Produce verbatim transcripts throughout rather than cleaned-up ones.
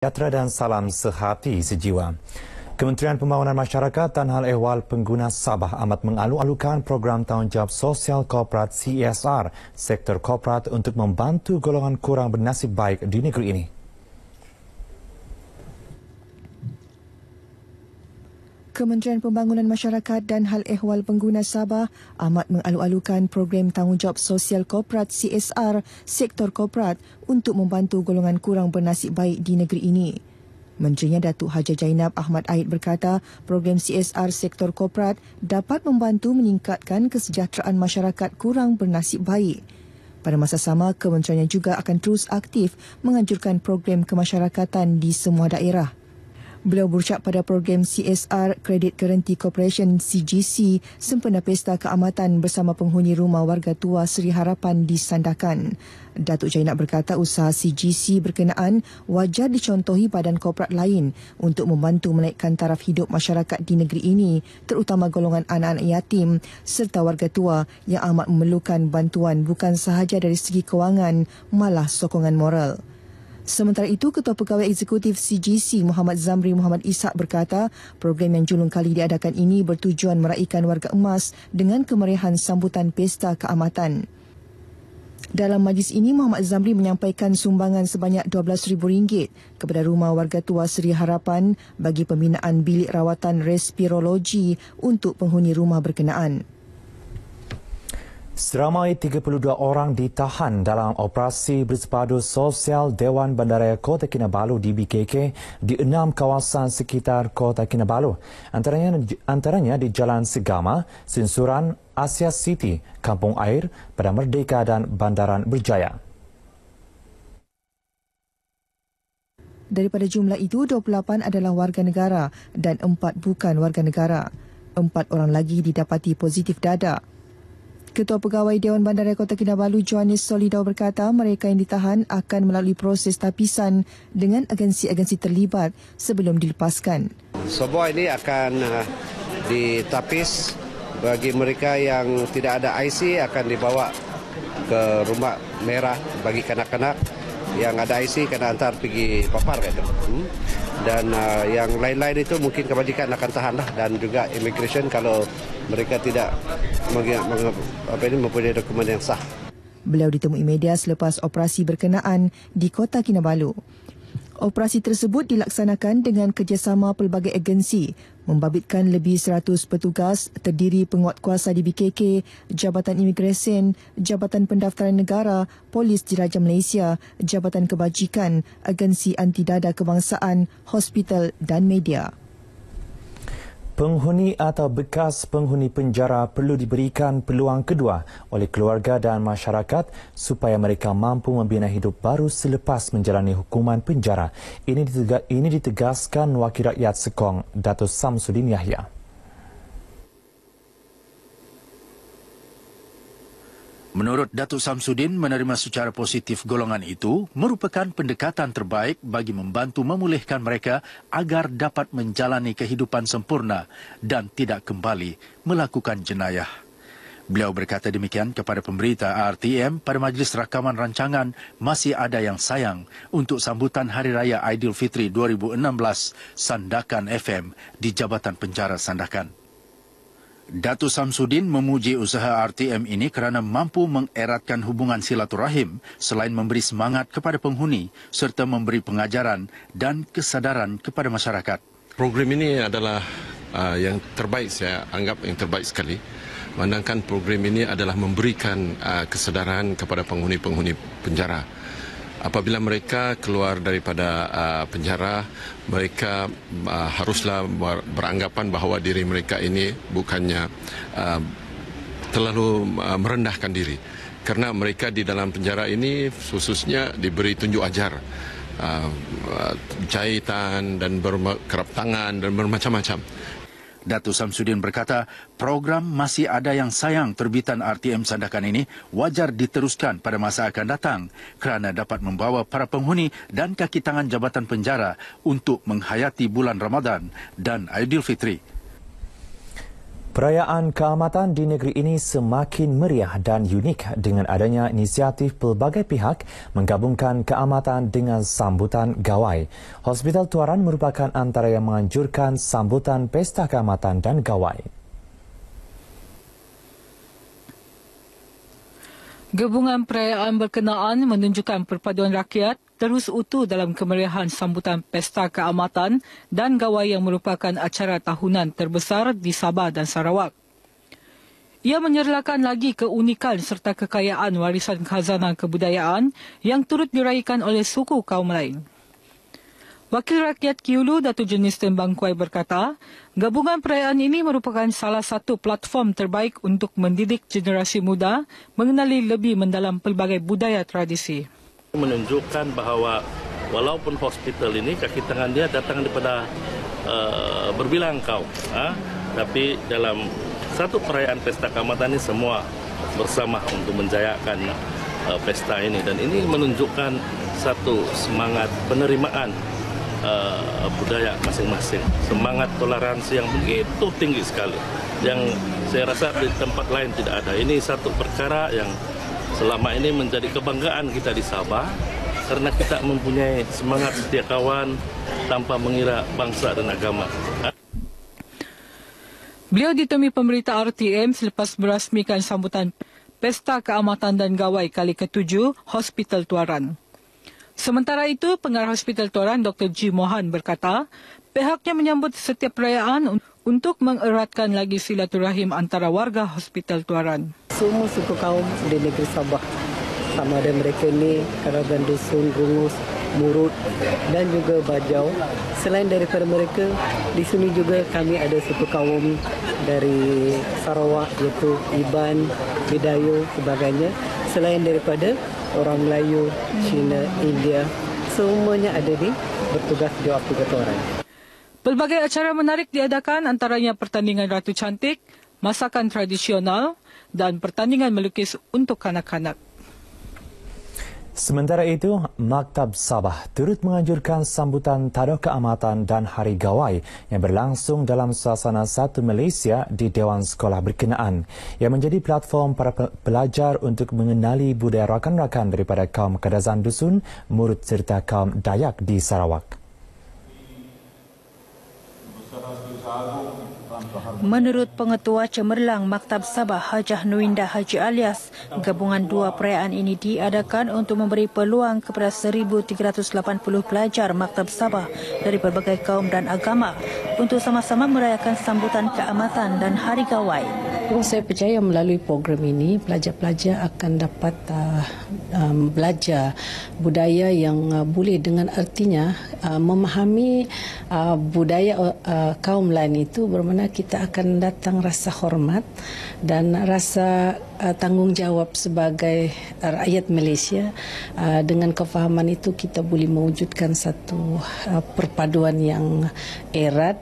Sejahtera dan salam sehati sejiwa. Kementerian Pembangunan Masyarakat dan Hal Ehwal Pengguna Sabah amat mengalu-alukan program tanggungjawab sosial korporat C S R sektor korporat untuk membantu golongan kurang bernasib baik di negeri ini. Kementerian Pembangunan Masyarakat dan Hal Ehwal Pengguna Sabah amat mengalu-alukan program tanggungjawab sosial korporat C S R sektor korporat untuk membantu golongan kurang bernasib baik di negeri ini. Menterinya Datuk Haji Jainab Ahmad Aid berkata, program C S R sektor korporat dapat membantu meningkatkan kesejahteraan masyarakat kurang bernasib baik. Pada masa sama, kementeriannya juga akan terus aktif menganjurkan program kemasyarakatan di semua daerah. Beliau berucap pada program C S R Credit Guarantee Corporation C G C sempena Pesta Keamatan bersama penghuni rumah warga tua Seri Harapan di Sandakan. Datuk Jainab berkata usaha C G C berkenaan wajar dicontohi badan korporat lain untuk membantu menaikkan taraf hidup masyarakat di negeri ini, terutama golongan anak-anak yatim serta warga tua yang amat memerlukan bantuan bukan sahaja dari segi kewangan, malah sokongan moral. Sementara itu, Ketua Pegawai Eksekutif C G C Muhammad Zamri Muhammad Ishak berkata, program yang julung kali diadakan ini bertujuan meraihkan warga emas dengan kemeriahan sambutan Pesta Keamatan. Dalam majlis ini, Muhammad Zamri menyampaikan sumbangan sebanyak dua belas ribu ringgit kepada Rumah Warga Tua Seri Harapan bagi pembinaan bilik rawatan respirologi untuk penghuni rumah berkenaan. Seramai tiga puluh dua orang ditahan dalam operasi bersepadu sosial Dewan Bandaraya Kota Kinabalu D B K K di enam kawasan sekitar Kota Kinabalu. Antaranya, antaranya di Jalan Segama, Sinsuran, Asia City, Kampung Air, Padang Merdeka dan Bandaran Berjaya. Daripada jumlah itu, dua puluh lapan adalah warga negara dan empat bukan warga negara. Empat orang lagi didapati positif dadak. Ketua Pegawai Dewan Bandaraya Kota Kinabalu Johannes Solidau berkata mereka yang ditahan akan melalui proses tapisan dengan agensi-agensi terlibat sebelum dilepaskan. Semua ini akan uh, ditapis. Bagi mereka yang tidak ada I C akan dibawa ke rumah merah bagi kanak-kanak. Yang ada I C kena hantar pergi papar gitu. Hmm? Dan uh, yang lain-lain itu mungkin kebajikan akan tahan lah, dan juga immigration kalau mereka tidak meng, meng, apa ini, mempunyai dokumen yang sah. Beliau ditemui media selepas operasi berkenaan di Kota Kinabalu. Operasi tersebut dilaksanakan dengan kerjasama pelbagai agensi, membabitkan lebih seratus petugas terdiri penguatkuasa D B K K, Jabatan Imigresen, Jabatan Pendaftaran Negara, Polis Diraja Malaysia, Jabatan Kebajikan, Agensi Anti Dada Kebangsaan, hospital dan media. Penghuni atau bekas penghuni penjara perlu diberikan peluang kedua oleh keluarga dan masyarakat supaya mereka mampu membina hidup baru selepas menjalani hukuman penjara. Ini, ditega, ini ditegaskan Wakil Rakyat Sekong, Datuk Samsudin Yahya. Menurut Datuk Samsudin, menerima secara positif golongan itu merupakan pendekatan terbaik bagi membantu memulihkan mereka agar dapat menjalani kehidupan sempurna dan tidak kembali melakukan jenayah. Beliau berkata demikian kepada pemberita R T M pada majlis rakaman rancangan Masih Ada Yang Sayang untuk sambutan Hari Raya Aidilfitri dua ribu enam belas Sandakan F M di Jabatan Penjara Sandakan. Datuk Samsudin memuji usaha R T M ini kerana mampu mengeratkan hubungan silaturahim selain memberi semangat kepada penghuni serta memberi pengajaran dan kesadaran kepada masyarakat. Program ini adalah uh, yang terbaik, saya anggap yang terbaik sekali. Mandangkan program ini adalah memberikan uh, kesedaran kepada penghuni-penghuni penjara. Apabila mereka keluar daripada uh, penjara, mereka uh, haruslah beranggapan bahawa diri mereka ini bukannya uh, terlalu uh, merendahkan diri. Kerana mereka di dalam penjara ini khususnya diberi tunjuk ajar, uh, uh, jahitan dan berkerap tangan dan bermacam-macam. Datuk Samsudin berkata, program Masih Ada Yang Sayang terbitan R T M Sandakan ini wajar diteruskan pada masa akan datang kerana dapat membawa para penghuni dan kaki tangan Jabatan Penjara untuk menghayati bulan Ramadan dan Aidilfitri. Perayaan keamatan di negeri ini semakin meriah dan unik dengan adanya inisiatif pelbagai pihak menggabungkan keamatan dengan sambutan gawai. Hospital Tuaran merupakan antara yang menganjurkan sambutan pesta keamatan dan gawai. Gabungan perayaan berkenaan menunjukkan perpaduan rakyat terus utuh dalam kemeriahan sambutan Pesta Keamatan dan Gawai yang merupakan acara tahunan terbesar di Sabah dan Sarawak. Ia menyerlakan lagi keunikan serta kekayaan warisan khazanah kebudayaan yang turut diraihkan oleh suku kaum lain. Wakil Rakyat Kiulu Datuk Jenis Tembang Kuai berkata, gabungan perayaan ini merupakan salah satu platform terbaik untuk mendidik generasi muda mengenali lebih mendalam pelbagai budaya tradisi. Menunjukkan bahawa walaupun hospital ini kaki tangan dia datang daripada uh, berbilang kaum, ha? Tapi dalam satu perayaan Pesta Keamatan ini semua bersama untuk menjayakan uh, pesta ini, dan ini menunjukkan satu semangat penerimaan Uh, budaya masing-masing, semangat toleransi yang begitu tinggi sekali, yang saya rasa di tempat lain tidak ada. Ini satu perkara yang selama ini menjadi kebanggaan kita di Sabah karena kita mempunyai semangat setia kawan tanpa mengira bangsa dan agama. Beliau ditemui pemberita R T M selepas merasmikan sambutan Pesta Keamatan dan Gawai kali ketujuh Hospital Tuaran. Sementara itu, Pengarah Hospital Tuaran Doktor G. Mohan berkata, pihaknya menyambut setiap perayaan untuk mengeratkan lagi silaturahim antara warga Hospital Tuaran. Semua suku kaum di negeri Sabah, sama ada mereka ini Karagan Dusun, Rungus, Murut dan juga Bajau. Selain daripada mereka, di sini juga kami ada suku kaum dari Sarawak iaitu Iban, Bidayu, sebagainya. Selain daripada orang Melayu, Cina, India, semuanya ada di bertugas di Hospital Tuaran. Pelbagai acara menarik diadakan, antaranya pertandingan Ratu Cantik, masakan tradisional dan pertandingan melukis untuk kanak-kanak. Sementara itu, Maktab Sabah turut menganjurkan sambutan Taduh Keamatan dan Hari Gawai yang berlangsung dalam suasana satu Malaysia di Dewan Sekolah berkenaan yang menjadi platform para pelajar untuk mengenali budaya rakan-rakan daripada kaum Kadazan Dusun, Murut serta kaum Dayak di Sarawak. Menurut Pengetua Cemerlang Maktab Sabah Hajah Nuinda Haji Alias, gabungan dua perayaan ini diadakan untuk memberi peluang kepada seribu tiga ratus lapan puluh pelajar Maktab Sabah dari berbagai kaum dan agama untuk sama-sama merayakan sambutan keamatan dan Hari Gawai. Saya percaya melalui program ini pelajar-pelajar akan dapat uh, um, belajar budaya yang uh, boleh dengan artinya uh, memahami uh, budaya uh, kaum lain itu, bermakna kita akan datang rasa hormat dan rasa uh, tanggungjawab sebagai rakyat Malaysia. Uh, dengan kefahaman itu kita boleh mewujudkan satu uh, perpaduan yang erat.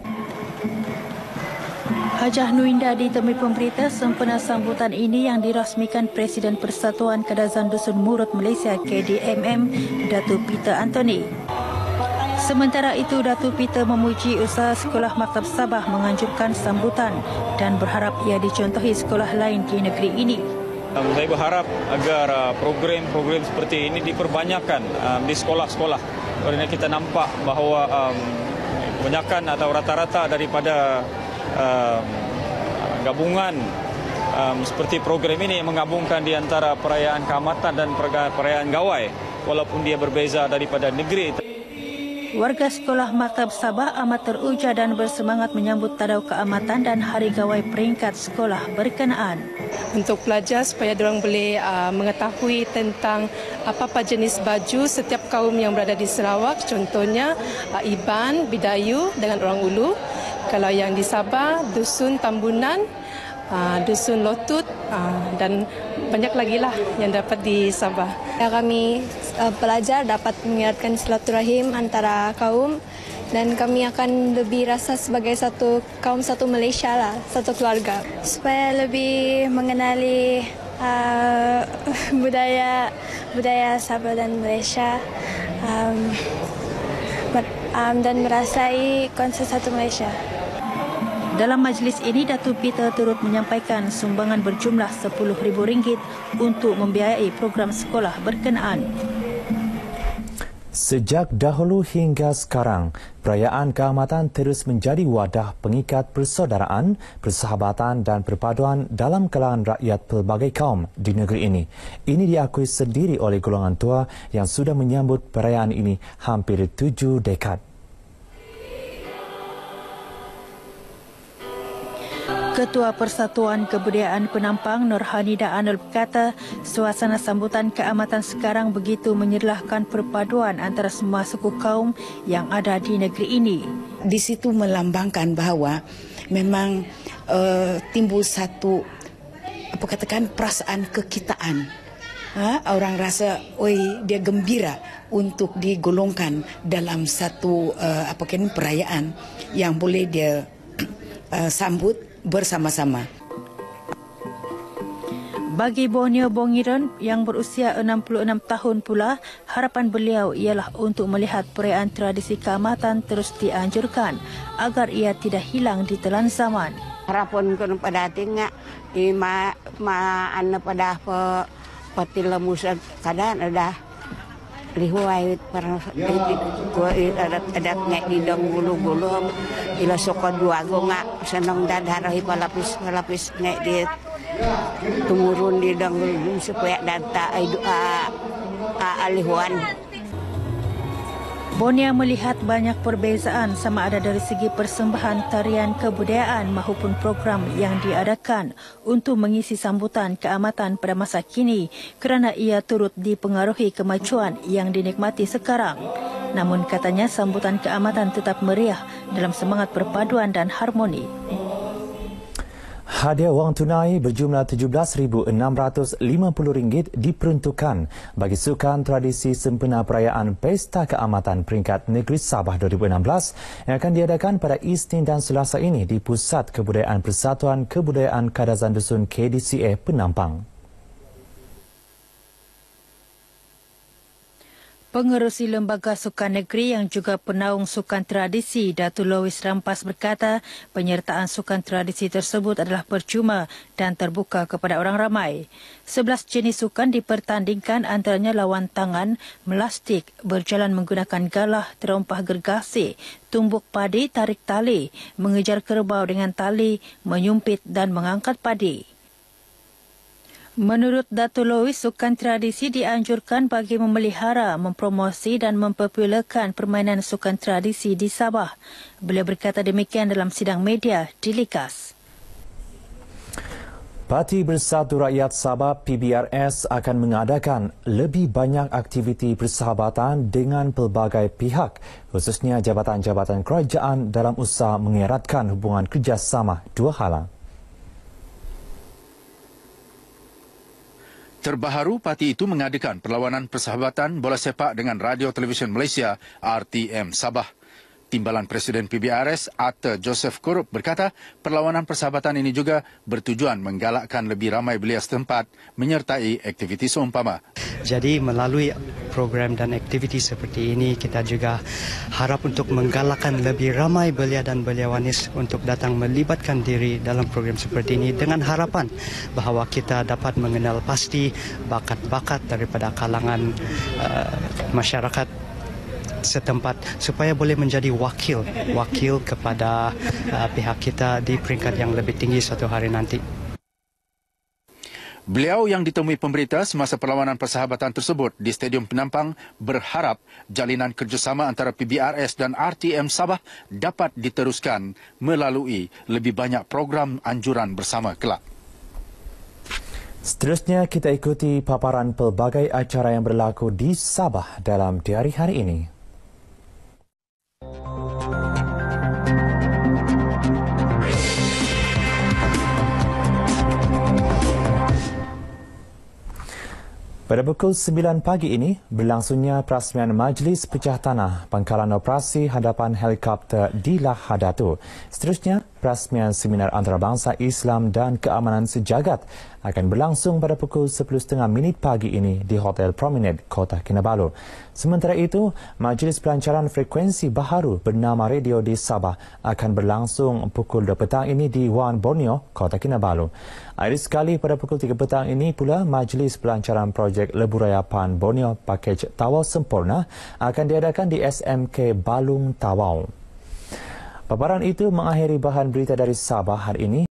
Hajah Nuinda ditemui pemberita sempena sambutan ini yang dirasmikan Presiden Persatuan Kadazan Dusun Murut Malaysia K D M M, Datuk Peter Anthony. Sementara itu, Datuk Peter memuji usaha Sekolah Maktab Sabah menganjurkan sambutan dan berharap ia dicontohi sekolah lain di negeri ini. Um, saya berharap agar uh, program-program seperti ini diperbanyakkan um, di sekolah-sekolah. Kerana kita nampak bahawa um, kebanyakan atau rata-rata daripada Uh, gabungan um, seperti program ini menggabungkan di antara perayaan keamatan dan perayaan gawai walaupun dia berbeza daripada negeri. Warga sekolah Maktab Sabah amat teruja dan bersemangat menyambut Taduh Keamatan dan Hari Gawai peringkat sekolah berkenaan. Untuk pelajar supaya diorang boleh uh, mengetahui tentang apa-apa jenis baju setiap kaum yang berada di Sarawak, contohnya uh, Iban, Bidayu dengan orang Ulu. Kalau yang di Sabah, Dusun Tambunan, uh, Dusun Lotut uh, dan banyak lagi lah yang dapat di Sabah. Ya, kami uh, pelajar dapat mengingatkan silaturahim antara kaum dan kami akan lebih rasa sebagai satu kaum, satu Malaysia lah, satu keluarga. Supaya lebih mengenali uh, budaya budaya Sabah dan Malaysia um, um, dan merasai konsep satu Malaysia. Dalam majlis ini, Datuk Peter turut menyampaikan sumbangan berjumlah sepuluh ribu ringgit untuk membiayai program sekolah berkenaan. Sejak dahulu hingga sekarang, perayaan keamatan terus menjadi wadah pengikat persaudaraan, persahabatan dan perpaduan dalam kalangan rakyat pelbagai kaum di negeri ini. Ini diakui sendiri oleh golongan tua yang sudah menyambut perayaan ini hampir tujuh dekad. Ketua Persatuan Kebudayaan Penampang Nurhanida Anul berkata, suasana sambutan keamatan sekarang begitu menyerlahkan perpaduan antara semua suku kaum yang ada di negeri ini. Di situ melambangkan bahawa memang uh, timbul satu apa katakan perasaan kekitaan. Ha? Orang rasa, oi, dia gembira untuk digolongkan dalam satu uh, apa kan perayaan yang boleh dia uh, sambut bersama-sama. Bagi Borneo Bongiran yang berusia enam puluh enam tahun pula, harapan beliau ialah untuk melihat perayaan tradisi keamatan terus dianjurkan agar ia tidak hilang di telan zaman. Harapan ko pada tinggal di ma ma ana pada pe patila musa kadang ada lihuai para ko ada ada ngak di dong gulu-gulu ila soko dua go ngak senang dadarahi palapis palapis ngak di tumurun di dong gulu supaya data ai doa alihuan. Bonia melihat banyak perbezaan sama ada dari segi persembahan tarian kebudayaan maupun program yang diadakan untuk mengisi sambutan keamatan pada masa kini kerana ia turut dipengaruhi kemajuan yang dinikmati sekarang. Namun katanya sambutan keamatan tetap meriah dalam semangat perpaduan dan harmoni. Hadiah wang tunai berjumlah tujuh belas ribu enam ratus lima puluh ringgit diperuntukkan bagi sukan tradisi sempena perayaan Pesta Keamatan Peringkat Negeri Sabah dua ribu enam belas yang akan diadakan pada Isnin dan Selasa ini di Pusat Kebudayaan Persatuan Kebudayaan Kadazan Dusun K D C A Penampang. Pengerusi Lembaga Sukan Negeri yang juga penaung sukan tradisi, Datuk Lois Rampas berkata, penyertaan sukan tradisi tersebut adalah percuma dan terbuka kepada orang ramai. Sebelas jenis sukan dipertandingkan antaranya lawan tangan, melastik, berjalan menggunakan galah, terompah gergasi, tumbuk padi, tarik tali, mengejar kerbau dengan tali, menyumpit dan mengangkat padi. Menurut Datuk Lois, sukan tradisi dianjurkan bagi memelihara, mempromosi dan mempopularkan permainan sukan tradisi di Sabah. Beliau berkata demikian dalam sidang media di Likas. Parti Bersatu Rakyat Sabah P B R S akan mengadakan lebih banyak aktiviti persahabatan dengan pelbagai pihak, khususnya jabatan-jabatan kerajaan dalam usaha mengeratkan hubungan kerjasama dua hala. Terbaharu, parti itu mengadakan perlawanan persahabatan bola sepak dengan Radio Televisyen Malaysia R T M Sabah. Timbalan Presiden P B R S, Arthur Joseph Kurup berkata, perlawanan persahabatan ini juga bertujuan menggalakkan lebih ramai belia setempat menyertai aktiviti seumpama. Jadi melalui program dan aktiviti seperti ini, kita juga harap untuk menggalakkan lebih ramai belia dan belia wanis untuk datang melibatkan diri dalam program seperti ini dengan harapan bahawa kita dapat mengenal pasti bakat-bakat daripada kalangan uh, masyarakat setempat supaya boleh menjadi wakil wakil kepada uh, pihak kita di peringkat yang lebih tinggi suatu hari nanti. Beliau yang ditemui pemberita semasa perlawanan persahabatan tersebut di Stadium Penampang berharap jalinan kerjasama antara P B R S dan R T M Sabah dapat diteruskan melalui lebih banyak program anjuran bersama kelak. Seterusnya kita ikuti paparan pelbagai acara yang berlaku di Sabah dalam di hari-hari ini. Pada pukul sembilan pagi ini, berlangsungnya perasmian Majlis Pecah Tanah Pangkalan Operasi Hadapan Helikopter di Lahadatu. Seterusnya, Perasmian Seminar Antarabangsa Islam dan Keamanan Sejagat akan berlangsung pada pukul sepuluh tiga puluh minit pagi ini di Hotel Promenade, Kota Kinabalu. Sementara itu, Majlis Pelancaran Frekuensi Baharu bernama Radio di Sabah akan berlangsung pukul dua petang ini di Wan Borneo, Kota Kinabalu. Akhir sekali pada pukul tiga petang ini pula, Majlis Pelancaran Projek Lebuh Pan Borneo Pakej Tawau Sempurna akan diadakan di S M K Balung Tawau. Paparan itu mengakhiri bahan berita dari Sabah hari ini.